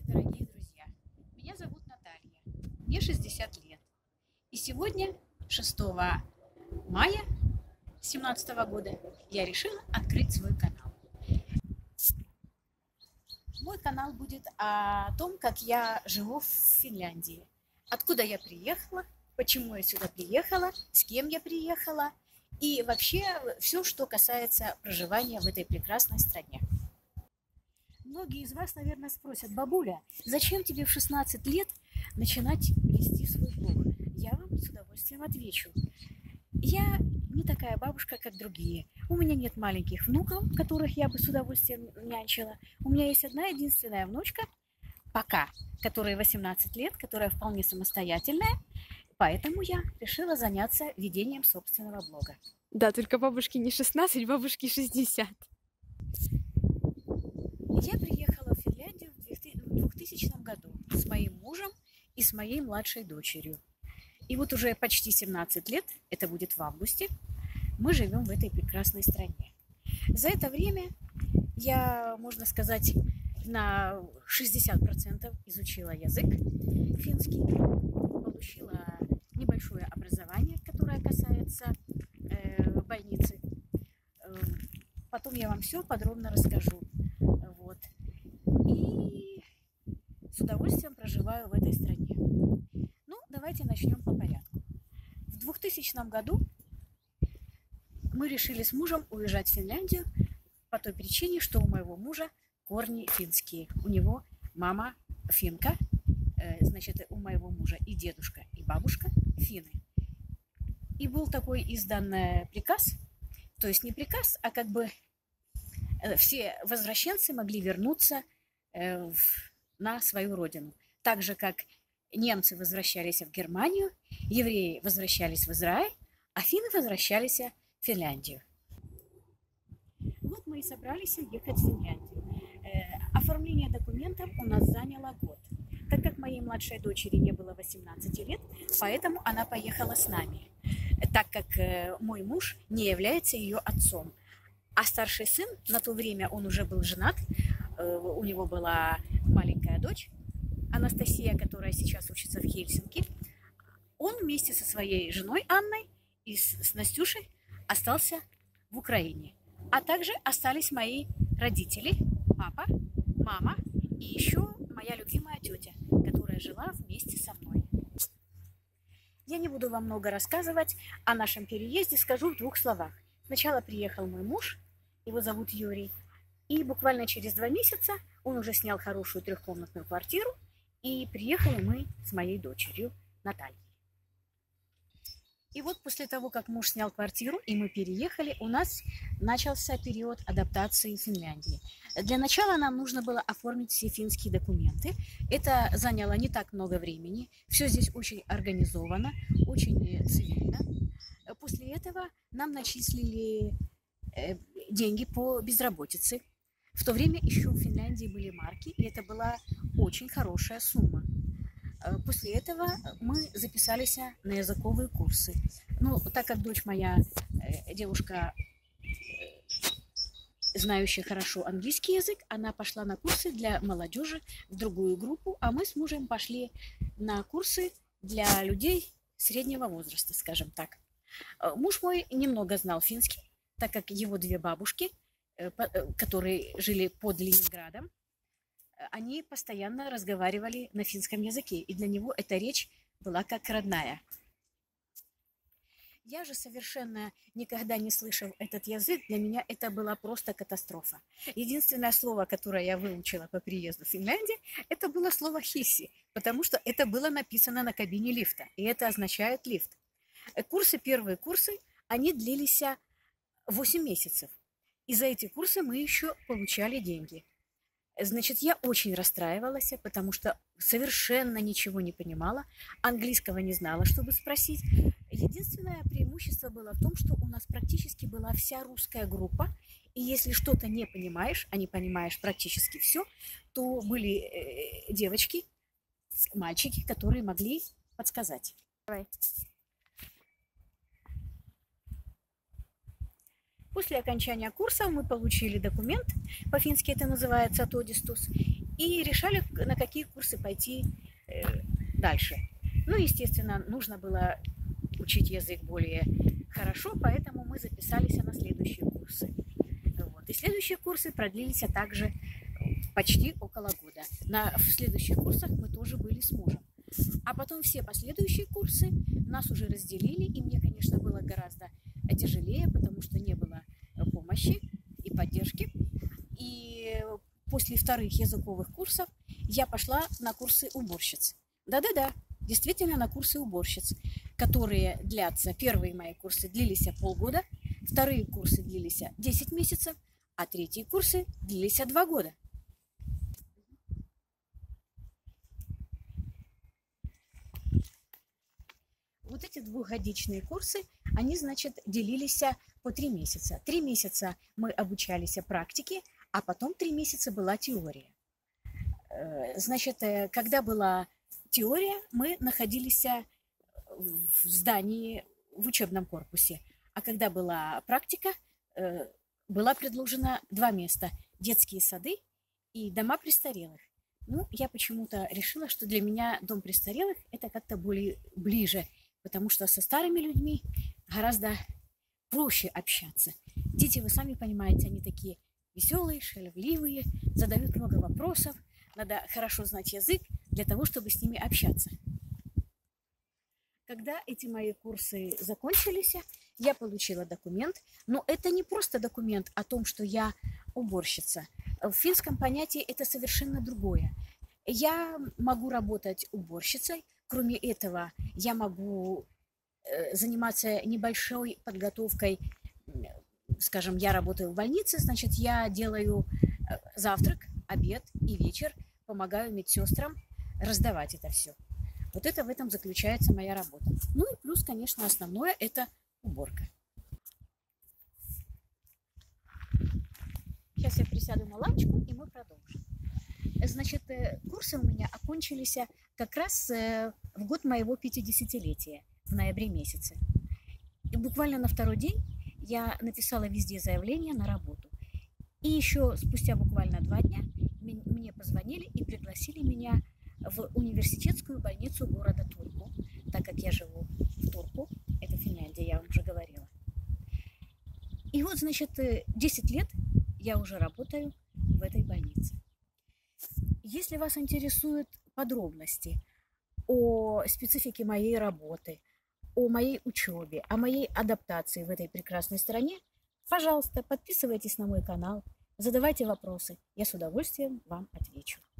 Здравствуйте, дорогие друзья! Меня зовут Наталья, мне 60 лет. И сегодня, 6 мая 2017 года, я решила открыть свой канал. Мой канал будет о том, как я живу в Финляндии. Откуда я приехала, почему я сюда приехала, с кем я приехала и вообще все, что касается проживания в этой прекрасной стране. Многие из вас, наверное, спросят: бабуля, зачем тебе в 16 лет начинать вести свой блог? Я вам с удовольствием отвечу. Я не такая бабушка, как другие. У меня нет маленьких внуков, которых я бы с удовольствием нянчила. У меня есть одна единственная внучка, пока, которой 18 лет, которая вполне самостоятельная. Поэтому я решила заняться ведением собственного блога. Да, только бабушке не 16, бабушке 60. Я приехала в Финляндию в 2000 году с моим мужем и с моей младшей дочерью. И вот уже почти 17 лет, это будет в августе, мы живем в этой прекрасной стране. За это время я, можно сказать, на 60% изучила язык финский, получила небольшое образование, которое касается больницы. Потом я вам все подробно расскажу. Вот. И с удовольствием проживаю в этой стране. Ну, давайте начнем по порядку. В 2000 году мы решили с мужем уезжать в Финляндию по той причине, что у моего мужа корни финские. У него мама финка, значит, у моего мужа и дедушка, и бабушка финны. И был такой издан приказ, то есть не приказ, а как бы все возвращенцы могли вернуться на свою родину. Так же, как немцы возвращались в Германию, евреи возвращались в Израиль, а финны возвращались в Финляндию. Вот мы и собрались ехать в Финляндию. Оформление документов у нас заняло год. Так как моей младшей дочери не было 18 лет, поэтому она поехала с нами, так как мой муж не является ее отцом. А старший сын, на то время он уже был женат, у него была маленькая дочь, Анастасия, которая сейчас учится в Хельсинки. Он вместе со своей женой Анной и с Настюшей остался в Украине. А также остались мои родители, папа, мама и еще моя любимая тетя, которая жила вместе со мной. Я не буду вам много рассказывать о нашем переезде, скажу в 2 словах. Сначала приехал мой муж, его зовут Юрий, и буквально через 2 месяца он уже снял хорошую 3-комнатную квартиру, и приехали мы с моей дочерью Натальей. И вот после того, как муж снял квартиру и мы переехали, у нас начался период адаптации в Финляндии. Для начала нам нужно было оформить все финские документы. Это заняло не так много времени. Все здесь очень организовано, очень цивильно. После этого нам начислили деньги по безработице. В то время еще в Финляндии были марки, и это была очень хорошая сумма. После этого мы записались на языковые курсы. Ну, так как дочь моя девушка, знающая хорошо английский язык, она пошла на курсы для молодежи в другую группу, а мы с мужем пошли на курсы для людей среднего возраста, скажем так. Муж мой немного знал финский, так как его 2 бабушки, которые жили под Ленинградом, они постоянно разговаривали на финском языке, и для него эта речь была как родная. Я же совершенно никогда не слышал этот язык, для меня это была просто катастрофа. Единственное слово, которое я выучила по приезду в Финляндию, это было слово «хисси», потому что это было написано на кабине лифта, и это означает «лифт». Первые курсы, они длились 8 месяцев, и за эти курсы мы еще получали деньги. Значит, я очень расстраивалась, потому что совершенно ничего не понимала, английского не знала, чтобы спросить. Единственное преимущество было в том, что у нас практически была вся русская группа, и если что-то не понимаешь, а не понимаешь практически все, то были девочки, мальчики, которые могли подсказать. Давай. После окончания курса мы получили документ, по-фински это называется «тодистус», и решали, на какие курсы пойти дальше. Ну, естественно, нужно было учить язык более хорошо, поэтому мы записались на следующие курсы. Вот. И следующие курсы продлились также почти около года. В следующих курсах мы тоже были с мужем. А потом все последующие курсы нас уже разделили, и мне, конечно, было гораздо тяжелее, потому что не было помощи и поддержки. И после вторых языковых курсов я пошла на курсы уборщиц. Да-да-да, действительно на курсы уборщиц, которые длятся, первые мои курсы длились полгода, вторые курсы длились 10 месяцев, а третьи курсы длились 2 года. Вот эти двухгодичные курсы, они, значит, делились по 3 месяца. 3 месяца мы обучались практике, а потом 3 месяца была теория. Значит, когда была теория, мы находились в здании, в учебном корпусе. А когда была практика, было предложено 2 места – детские сады и дома престарелых. Ну, я почему-то решила, что для меня дом престарелых – это как-то более ближе, потому что со старыми людьми гораздо проще общаться. Дети, вы сами понимаете, они такие веселые, шаловливые, задают много вопросов. Надо хорошо знать язык для того, чтобы с ними общаться. Когда эти мои курсы закончились, я получила документ. Но это не просто документ о том, что я уборщица. В финском понятии это совершенно другое. Я могу работать уборщицей. Кроме этого, я могу заниматься небольшой подготовкой. Скажем, я работаю в больнице, значит, я делаю завтрак, обед и вечер, помогаю медсестрам раздавать это все. Вот это в этом заключается моя работа. Ну и плюс, конечно, основное – это уборка. Сейчас я присяду на лавочку, и мы продолжим. Значит, курсы у меня окончились как раз в год моего 50-летия, в ноябре месяце. И буквально на второй день я написала везде заявление на работу. И еще спустя буквально 2 дня мне позвонили и пригласили меня в университетскую больницу города Турку, так как я живу в Турку, это Финляндия, я вам уже говорила. И вот, значит, 10 лет я уже работаю в этой больнице. Если вас интересуют подробности о специфике моей работы, о моей учебе, о моей адаптации в этой прекрасной стране, пожалуйста, подписывайтесь на мой канал, задавайте вопросы, я с удовольствием вам отвечу.